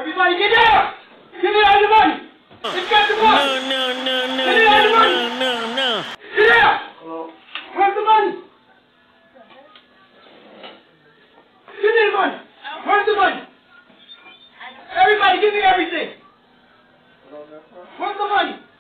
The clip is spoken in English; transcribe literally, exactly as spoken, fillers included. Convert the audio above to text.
Everybody get down! Give me all your money! Let's get the money! No, no, no, no, Give me all your no, money! no, no, no. Get down! Where's the money? Give me the money! Where's the money? Everybody give me everything! Where's the money?